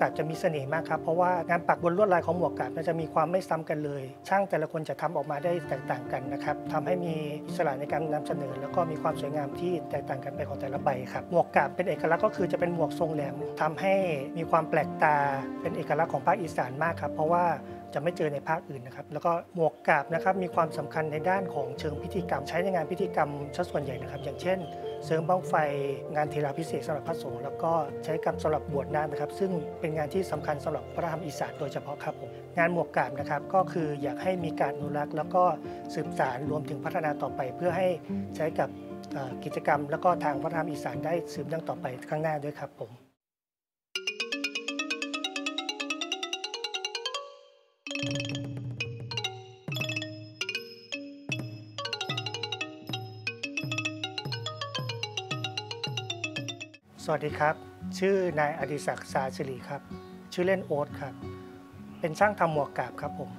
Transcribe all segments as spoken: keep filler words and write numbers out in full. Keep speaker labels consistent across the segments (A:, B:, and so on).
A: กาบจะมีเสน่ห์มากครับเพราะว่างานปักบนลวดลายของหมวกกาบจะมีความไม่ซ้ำกันเลยช่างแต่ละคนจะทำออกมาได้แตกต่างกันนะครับทำให้มีอิสระในการนำเสนอแล้วก็มีความสวยงามที่แตกต่างกันไปของแต่ละใบครับหมวกกาบเป็นเอกลักษณ์ก็คือจะเป็นหมวกทรงแหลมทำให้มีความแปลกตาเป็นเอกลักษณ์ของภาคอีสานมากครับเพราะว่าจะไม่เจอในภาคอื่นนะครับแล้วก็หมวกกาบนะครับมีความสำคัญในด้านของเชิงพิธีกรรมใช้ในงานพิธีกรรมซะส่วนใหญ่นะครับอย่างเช่นเสริมบั้งไฟงานเทราพิเศษสำหรับพระสงฆ์แล้วก็ใช้กรรมสำหรับบวชนาคนะครับซึ่งเป็นงานที่สำคัญสำหรับพระธรรมอีสานโดยเฉพาะครับผมงานหมวกกาบนะครับก็คืออยากให้มีการอนุรักษ์แล้วก็สืบสานรวมถึงพัฒนาต่อไปเพื่อให้ใช้กับกิจกรรมแล้วก็ทางพระธรรมอีสานได้สืบเนื่องต่อไปข้างหน้าด้วยครับผมสวัสดีครับชื่อนายอดิศักดิ์สาสิริครับชื่อเล่นโอ๊ตครับเป็นช่างทำหมวกกาบครับผม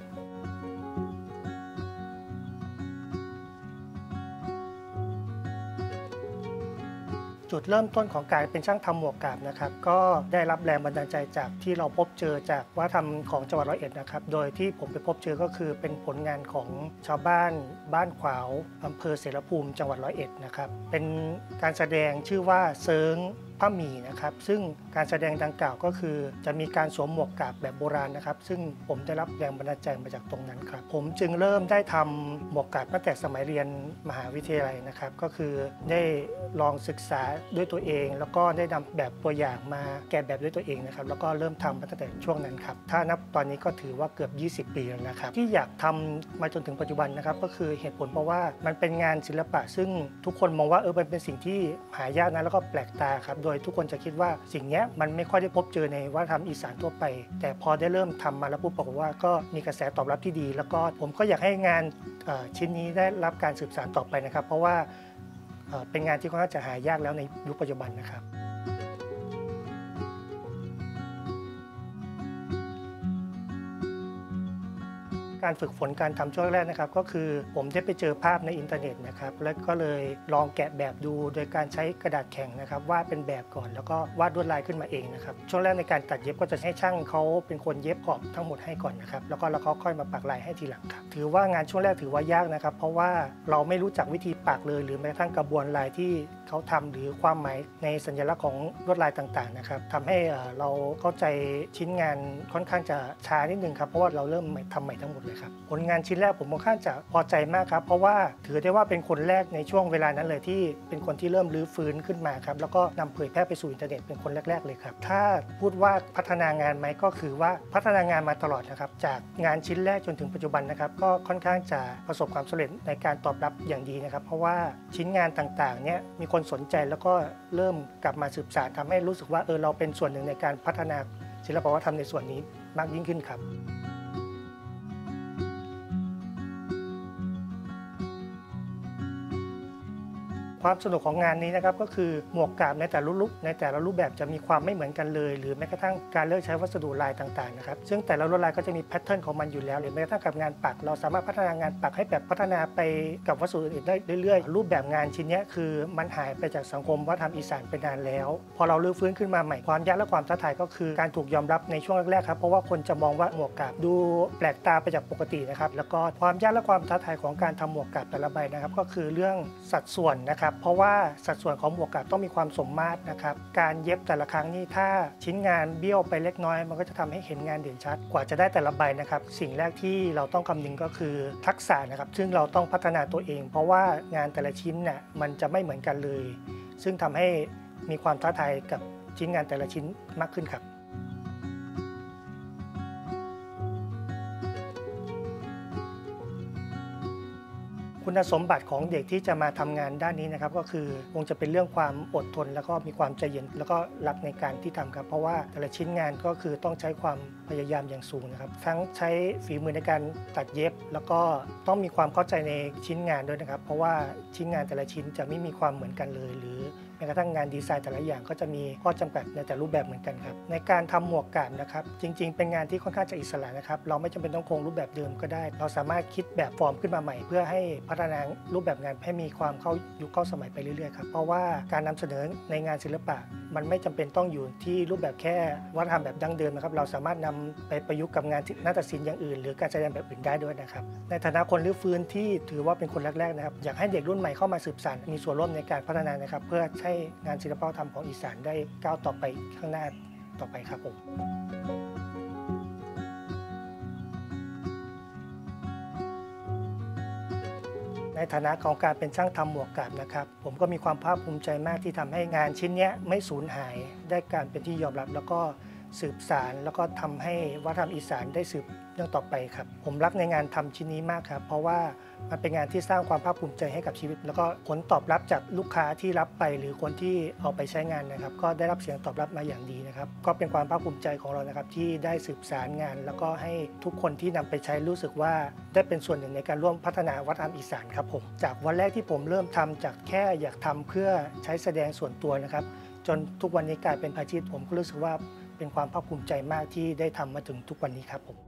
A: จุดเริ่มต้นของการเป็นช่างทำหมวกกาบนะครับก็ได้รับแรงบันดาลใจจากที่เราพบเจอจากวัฒนธรรมของจังหวัดร้อยเอ็ดนะครับโดยที่ผมไปพบเจอก็คือเป็นผลงานของชาวบ้านบ้านขวาวอำเภอเสรภูมิจังหวัดร้อยเอ็ดนะครับเป็นการแสดงชื่อว่าเซิงผ้าหมี่นะครับซึ่งการแสดงดังกล่าวก็คือจะมีการสวมหมวกกาบแบบโบราณนะครับซึ่งผมได้รับแรงบันดาลใจมาจากตรงนั้นครับผมจึงเริ่มได้ทำหมวกกาบตั้งแต่สมัยเรียนมหาวิทยาลัยนะครับก็คือได้ลองศึกษาด้วยตัวเองแล้วก็ได้นำแบบตัวอย่างมาแกะแบบด้วยตัวเองนะครับแล้วก็เริ่มทำมาตั้งแต่ช่วงนั้นครับถ้านับตอนนี้ก็ถือว่าเกือบยี่สิบปีแล้วนะครับที่อยากทำมาจนถึงปัจจุบันนะครับก็คือเหตุผลเพราะว่ามันเป็นงานศิลปะซึ่งทุกคนมองว่าเออมันเป็นสิ่งที่หายากนะแล้วก็แปลกตาครับโดยทุกคนจะคิดว่าสิ่งนี้มันไม่ค่อยได้พบเจอในวัฒนธรรมอีสานทั่วไปแต่พอได้เริ่มทำมาแล้วปุ๊บปรากฏว่าก็มีกระแสตอบรับที่ดีแล้วก็ผมก็อยากให้งานชิ้นนี้ได้รับการสืบสานต่อไปนะครับเพราะว่าเป็นงานที่ค่อนข้างจะหายากแล้วในยุคปัจจุบันนะครับการฝึกฝนการทำช่วงแรกนะครับก็คือผมได้ไปเจอภาพในอินเทอร์เน็ตนะครับแล้วก็เลยลองแกะแบบดูโดยการใช้กระดาษแข็งนะครับวาดเป็นแบบก่อนแล้วก็วาดลวดลายขึ้นมาเองนะครับช่วงแรกในการตัดเย็บก็จะให้ช่างเขาเป็นคนเย็บขอบทั้งหมดให้ก่อนนะครับแล้วก็เราค่อยมาปักลายให้ทีหลังครับถือว่างานช่วงแรกถือว่ายากนะครับเพราะว่าเราไม่รู้จักวิธีปักเลยหรือแม้กระทั่งกระบวนลายที่เขาทำหรือความหมายในสัญลักษณ์ของลวดลายต่างๆนะครับทำให้เราเข้าใจชิ้นงานค่อนข้างจะช้านิดนึงครับเพราะว่าเราเริ่มทำใหม่ทั้งหมดเลยครับผลงานชิ้นแรกผมค่อนข้างจะพอใจมากครับเพราะว่าถือได้ว่าเป็นคนแรกในช่วงเวลานั้นเลยที่เป็นคนที่เริ่มรื้อฟื้นขึ้นมาครับแล้วก็นำเผยแพร่ไปสู่อินเทอร์เน็ตเป็นคนแรกๆเลยครับถ้าพูดว่าพัฒนางานไหมก็คือว่าพัฒนางานมาตลอดนะครับจากงานชิ้นแรกจนถึงปัจจุบันนะครับก็ค่อนข้างจะประสบความสำเร็จในการตอบรับอย่างดีนะครับเพราะว่าชิ้นงานต่างๆเนี่ยมีคนสนใจแล้วก็เริ่มกลับมาสืบสานทำให้รู้สึกว่าเออเราเป็นส่วนหนึ่งในการพัฒนาศิลปวัฒนธรรมในส่วนนี้มากยิ่งขึ้นครับความสนุกของงานนี้นะครับก็คือหมวกกาบในแต่ละรูปในแต่ละรูปแบบจะมีความไม่เหมือนกันเลยหรือแม้กระทั่งการเลือกใช้วัสดุลายต่างๆนะครับซึ่งแต่ละลวดลายก็จะมีแพทเทิร์นของมันอยู่แล้วหรือแม้กระทั่งกับงานปักเราสามารถพัฒนางานปักให้แบบพัฒนาไปกับวัสดุอื่นได้เรื่อยๆรูปแบบงานชิ้นนี้คือมันหายไปจากสังคมวัฒนธรรมอีสานไปนานแล้วพอเราลื้อฟื้นขึ้นมาใหม่ความยากและความท้าทายก็คือการถูกยอมรับในช่วงแรกๆครับเพราะว่าคนจะมองว่าหมวกกาบดูแปลกตาไปจากปกตินะครับแล้วก็ความยากและความท้าทายของการทำหมวกกาบแต่ละใบนะครับก็คือเรื่องสัดส่วนนะครับเพราะว่าสัดส่วนของหมวกกาบต้องมีความสมมาตรนะครับการเย็บแต่ละครั้งนี่ถ้าชิ้นงานเบี้ยวไปเล็กน้อยมันก็จะทำให้เห็นงานเด่นชัดกว่าจะได้แต่ละใบนะครับสิ่งแรกที่เราต้องคำนึงก็คือทักษะนะครับซึ่งเราต้องพัฒนาตัวเองเพราะว่างานแต่ละชิ้นน่ะมันจะไม่เหมือนกันเลยซึ่งทำให้มีความท้าทายกับชิ้นงานแต่ละชิ้นมากขึ้นครับคุณสมบัติของเด็กที่จะมาทำงานด้านนี้นะครับก็คือคงจะเป็นเรื่องความอดทนแล้วก็มีความใจเย็นแล้วก็รักในการที่ทำครับเพราะว่าแต่ละชิ้นงานก็คือต้องใช้ความพยายามอย่างสูงนะครับทั้งใช้ฝีมือในการตัดเย็บแล้วก็ต้องมีความเข้าใจในชิ้นงานด้วยนะครับเพราะว่าชิ้นงานแต่ละชิ้นจะไม่มีความเหมือนกันเลยหรือแม้กระทั่งงานดีไซน์แต่ละอย่างก็จะมีข้อจำกัดในแต่รูปแบบเหมือนกันครับในการทำหมวกกาบนะครับจริงๆเป็นงานที่ค่อนข้างจะอิสระนะครับเราไม่จำเป็นต้องคงรูปแบบเดิมก็ได้เราสามารถคิดแบบฟอร์มขึ้นมาใหม่เพื่อให้พัฒนารูปแบบงานให้มีความเข้ายุคเข้าสมัยไปเรื่อยๆครับเพราะว่าการนำเสนอในงานศิลปะมันไม่จำเป็นต้องอยู่ที่รูปแบบแค่วัฒนธรรมแบบดั้งเดิมนะครับเราสามารถนำไปประยุกต์กับงานนาฏศิลป์อย่างอื่นหรือการแสดงแบบอื่นได้ด้วยนะครับในฐานะคนรื้อฟื้นที่ถือว่าเป็นคนแรกๆนะครับอยากให้เด็กรุ่นใหม่เข้ามาสืบสานมีส่วนร่วมในการพัฒนานะครับเพื่อให้งานศิลปวัฒนธรรมของอีสานได้ก้าวต่อไปข้างหน้าต่อไปครับผมในฐานะของการเป็นช่างทำหมวกกาบนะครับผมก็มีความภาคภูมิใจมากที่ทำให้งานชิ้นนี้ไม่สูญหายได้การเป็นที่ยอมรับแล้วก็สืบสารแล้วก็ทำให้วัฒนธรรมอีสานได้สืบเนื่องต่อไปครับผมรักในงานทำชิ้นนี้มากครับเพราะว่ามันเป็นงานที่สร้างความภาคภูมิใจให้กับชีวิตแล้วก็ผลตอบรับจากลูกค้าที่รับไปหรือคนที่เอาไปใช้งานนะครับก็ได้รับเสียงตอบรับมาอย่างดีนะครับก็เป็นความภาคภูมิใจของเรานะครับที่ได้สืบสารงานแล้วก็ให้ทุกคนที่นำไปใช้รู้สึกว่าได้เป็นส่วนหนึ่งในการร่วมพัฒนาวัฒนธรรมอีสานครับผมจากวันแรกที่ผมเริ่มทำจากแค่อยากทำเพื่อใช้แสดงส่วนตัวนะครับจนทุกวันนี้กลายเป็นอาชีพผมก็รู้สึกว่าเป็นความภาคภูมิใจมากที่ได้ทำมาถึงทุกวันนี้ครับผม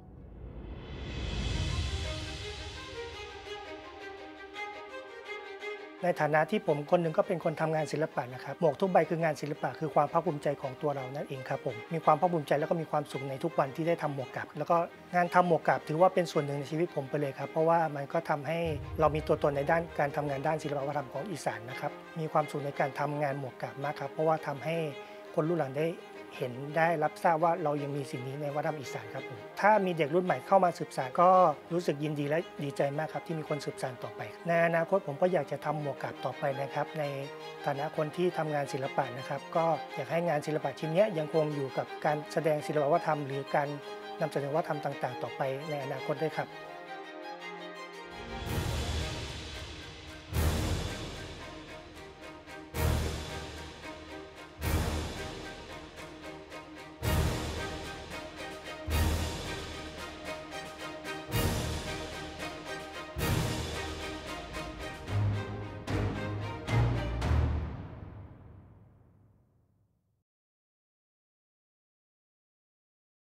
A: ในฐานะที่ผมคนหนึ่งก็เป็นคนทำงานศิลปะนะครับหมวกทุกใบคืองานศิลปะคือความภาคภูมิใจของตัวเรานั่นเองครับผมมีความภาคภูมิใจแล้วก็มีความสุขในทุกวันที่ได้ทำหมวกกาบแล้วก็งานทำหมวกกาบถือว่าเป็นส่วนหนึ่งในชีวิตผมไปเลยครับเพราะว่ามันก็ทำให้เรามีตัวตนในด้านการทำงานด้านศิลปวัฒนธรรมของอีสานนะครับมีความสุขในการทำงานหมวกกาบมากครับเพราะว่าทำให้คนรุ่นหลังได้เห็นได้รับทราบว่าเรายังมีสิ่งนี้ในวัฒนธรรมอีสานครับผมถ้ามีเด็กรุ่นใหม่เข้ามาสืบสานก็รู้สึกยินดีและดีใจมากครับที่มีคนสืบสานต่อไปในอนาคตผมก็อยากจะทำหมวกกาบต่อไปนะครับในฐานะคนที่ทำงานศิลปะนะครับก็อยากให้งานศิลปะชิ้นนี้ยังคงอยู่กับการแสดงศิลปวัฒนธรรมหรือการนำเสนอวัฒนธรรมต่างๆต่อไปในอนาคตด้วยครับ